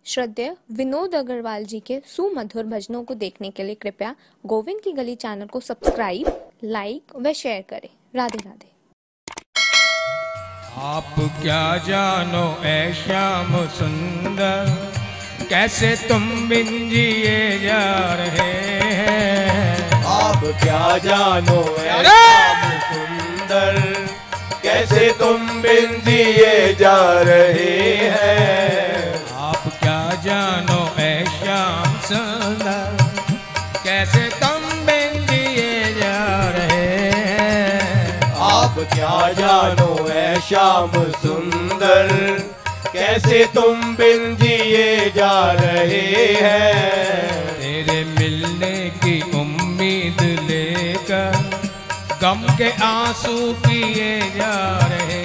श्रद्धेय विनोद अग्रवाल जी के सुमधुर भजनों को देखने के लिए कृपया गोविंद की गली चैनल को सब्सक्राइब, लाइक व शेयर करें। राधे राधे। आप क्या जानो ऐ श्याम सुंदर, कैसे तुम बिन जिए जा रहे हैं। आप क्या जानो ऐ श्याम सुंदर, कैसे तुम बिन जिए जा रहे हैं। आप क्या जानो ऐ श्याम सुंदर, कैसे तुम बिन जिए जा रहे हैं। आप क्या जानो ऐ श्याम सुंदर, कैसे तुम बिन जिए जा रहे हैं। तेरे मिलने की उम्मीद लेकर गम के आंसू पिए जा रहे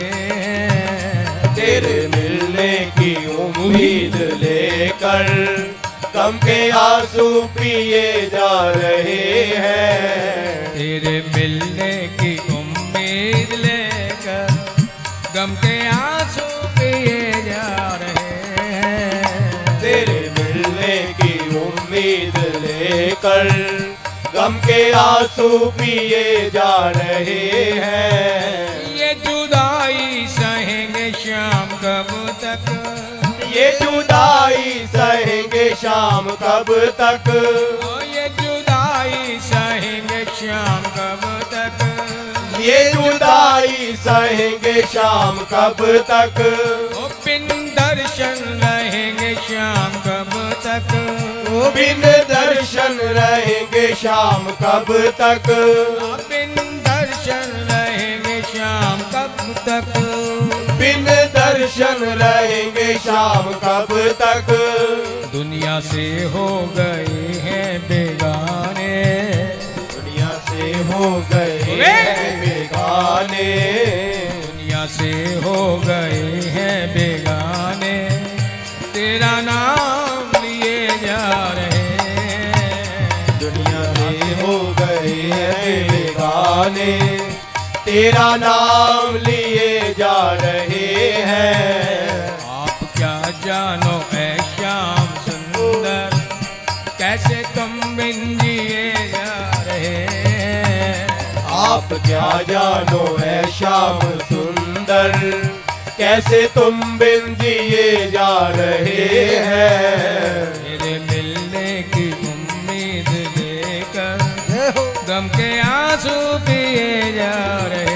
हैं। तेरे मिलने की उम्मीद लेकर गम के आंसू पिए जा रहे हैं। तेरे मिलने की उम्मीद लेकर गम के आंसू पिए जा रहे हैं। तेरे मिलने की उम्मीद लेकर गम के आंसू पिए जा रहे हैं। ये जुदाई सहेंगे श्याम कब तक, ये जुदाई सहेंगे शाम कब तक। ये जुदाई सहेंगे श्याम कब तक। ये जुदाई सहेंगे शाम कब तक। ओ बिन दर्शन रहेंगे श्याम कब तक। ओ बिन दर्शन रहेंगे शाम कब तक। बिन दर्शन रहेंगे श्याम कब तक। बिन दर्शन रहेंगे शाम कब तक। दुनिया से हो गए हैं बेगाने, दुनिया से हो गए हैं बेगाने। दुनिया से हो गए हैं बेगाने, तेरा नाम लिए जा रहे हैं। दुनिया से हो गए हैं बेगाने, तेरा नाम लिए जा रहे हैं। आप क्या जानो ऐ श्याम सुंदर, कैसे तुम बिन जिए जा रहे हैं। आप क्या जानो ऐ श्याम सुंदर, कैसे तुम बिन जिए जा रहे हैं। तेरे मिलने की उम्मीद लेकर गम के आंसू पिए जा रहे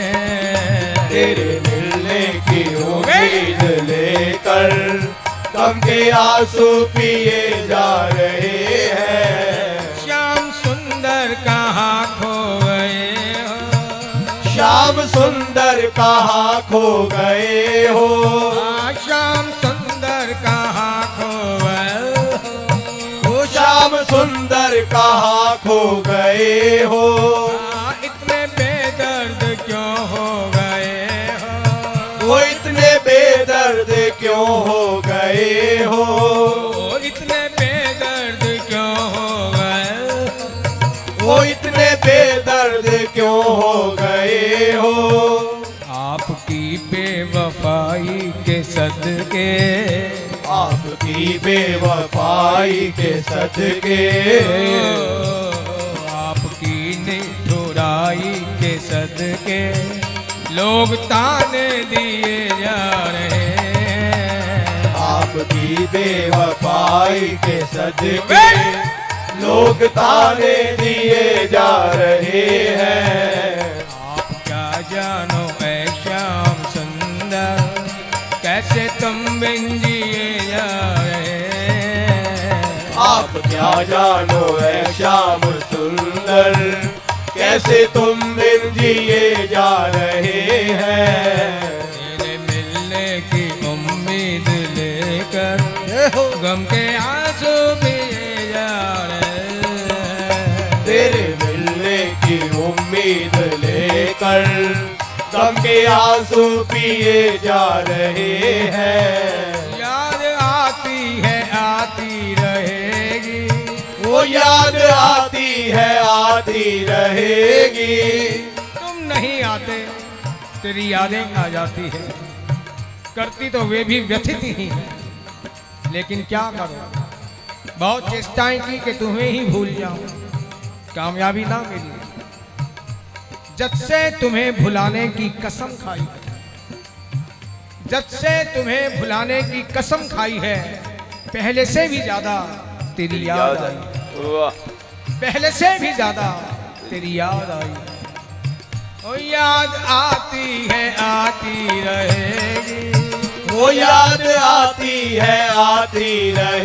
हैं। तेरे मिलने की उम्मीद लेकर गम के आंसू पिए जा रहे हैं। श्याम सुंदर कहाँ खो गए हो। श्याम सुंदर कहाँ खो गए हो। श्याम सुंदर कहाँ खो गए हो। श्याम सुंदर कहाँ खो गए हो। इतने बेदर्द क्यों हो गए हो। वो इतने बेदर्द क्यों हो गए हो। इतने बेदर्द क्यों हो गए। वो इतने बेदर्द क्यों हो गए हो। आपकी बेवफाई के सदके, आपकी बेवफाई के सदके, आपकी निठुराई के सदके लोग ताने दिए जा रहे हैं। आपकी बेवफाई के सदके लोग ताने दिए जा रहे हैं। आप क्या जानो ऐ श्याम सुंदर, कैसे तुम बिन जिए जा रहे हैं। आप क्या जानो ऐ श्याम सुंदर, कैसे तुम बिन जिए जा रहे हैं। तेरे मिलने की उम्मीद लेकर गम के आंसू पिए जा रहे हैं। तेरे मिलने की उम्मीद लेकर गम के आंसू पिए जा रहे हैं। याद आती रहेगी। वो याद आती रहेगी। तुम नहीं आते, तेरी यादें आ जाती है। करती तो वे भी व्यथित ही हैं, लेकिन क्या करो, बहुत चेष्टाएं की कि तुम्हें ही भूल जाऊं, कामयाबी ना मिली। जब से तुम्हें भुलाने की कसम खाई, जब से तुम्हें भुलाने की कसम खाई है, पहले से भी ज्यादा तेरी याद आई, पहले से भी ज्यादा तेरी याद आई। ओ याद आती है आती रहेगी, वो याद आती है आती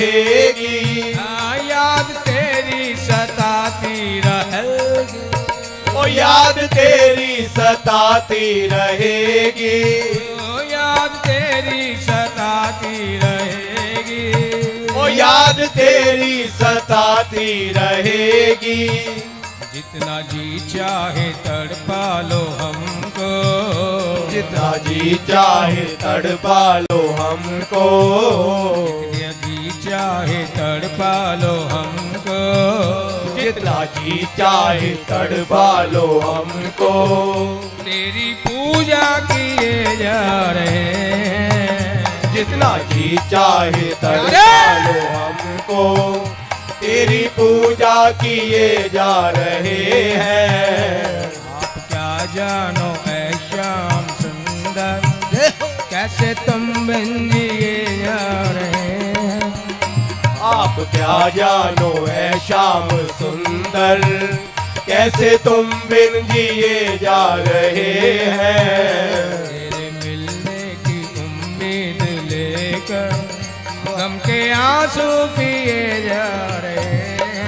रहेगी, याद तेरी सताती रहेगी, वो याद तेरी सताती रहेगी, ओ याद तेरी सताती रहेगी, वो याद तेरी सताती रहेगी। जितना जी चाहे तड़पा लो हमको, जितना जी चाहे तड़पा लो हमको, जितना जी चाहे तड़पा लो हमको, जितना जी चाहे तड़पा लो हमको। तेरी पूजा किए जा रहे हैं, जितना जी चाहे तड़पा लो हमको, तेरी पूजा किए जा रहे हैं। आप क्या जानो ऐ श्याम सुंदर, कैसे तुम बिन जिए जा रहे हैं। आप क्या जानो ऐ श्याम सुंदर, कैसे तुम बिन जिए जा रहे हैं। तेरे मिलने की उम्मीद लेकर गम के आंसू पिए जा रहे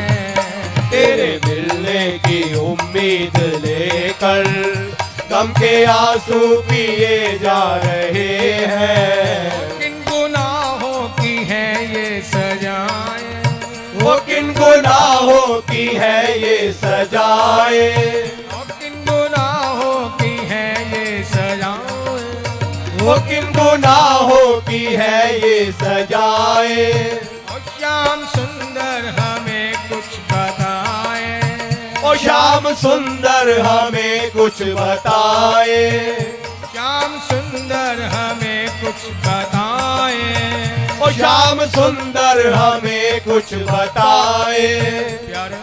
हैं। तेरे मिलने की उम्मीद लेकर गम के आंसू पिए जा रहे हैं। किन गुनाहों की है ये सजाएं, वो किन गुनाहों की है ये सजाए, किन गुनाहों की है ये सजाएं, वो किन गुनाहों की है ये सजाए। ओ श्याम सुंदर हमें कुछ बताए, ओ श्याम सुंदर हमें कुछ बताए, श्याम सुंदर हमें कुछ बताए। ओ श्याम सुंदर हमें कुछ बताए। प्यारे,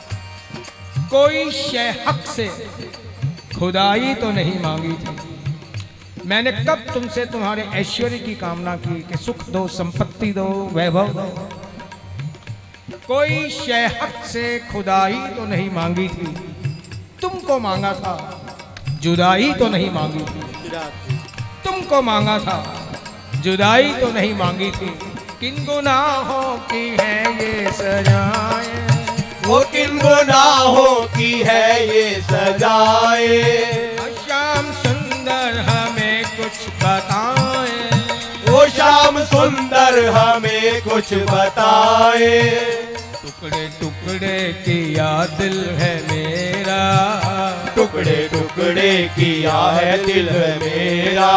कोई शय हक से खुदाई तो नहीं मांगी थी। मैंने कब तुमसे तुम्हारे ऐश्वर्य की कामना की कि सुख दो, संपत्ति दो, वैभव दो। कोई शय हक से खुदाई तो नहीं मांगी थी। तुमको मांगा था, जुदाई तो नहीं मांगी थी। तुमको मांगा था, जुदाई तो नहीं मांगी थी। किन गुनाहों की है ये सजाएं, वो किन गुनाहों की है ये सजाए। श्याम सुंदर हमें कुछ बताए, वो श्याम सुंदर हमें कुछ बताए। टुकड़े टुकड़े किया दिल है मेरा, टुकड़े टुकड़े किया है दिल है मेरा,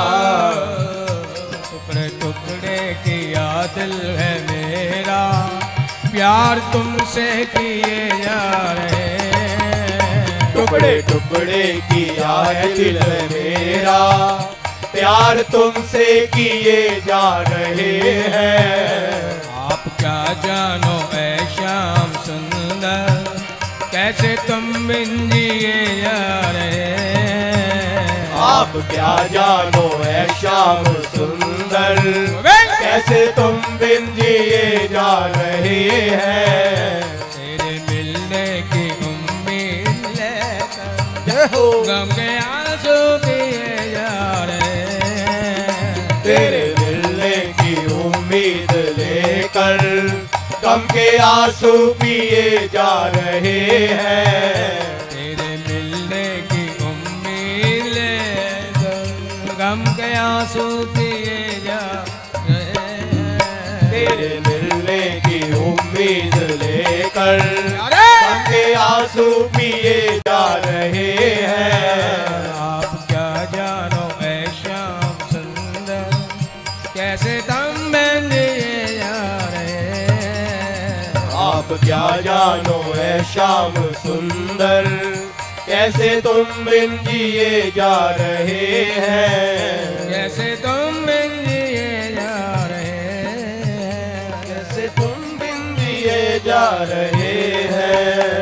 टुकड़े टुकड़े किया दिल है मेरा। प्यार तुमसे किए जा रहे हैं, टुकड़े टुकड़े किया है दिल है मेरा। प्यार तुमसे किए जा रहे हैं। आप क्या जानो ऐ श्याम सुंदर, कैसे तुम बिन जिए जा रहे हैं। आप क्या जानो ऐ श्याम सुंदर, कैसे तुम बिन जिए जा रहे हैं। तेरे मिलने की उम्मीद लेकर गम के आंसू पिए जा रहे हैं। तेरे मिलने की उम्मीद लेकर गम के आंसू पिए जा रहे हैं। तेरे मिलने की उम्मीद लेकर गम के आंसू पिए जा रहे हैं। तेरे मिलने की उम्मीद लेकर गम के आंसू पिए जा रहे हैं। आप क्या जानो ऐ श्याम सुंदर, कैसे तुम बिन जिए जा रहे हैं। आप क्या जानो ऐ श्याम सुंदर, कैसे तुम बिन जिए जा रहे हैं। कैसे तुम बिन जिए जा रहे कैसे तुम बिन दिए जा रहे हैं।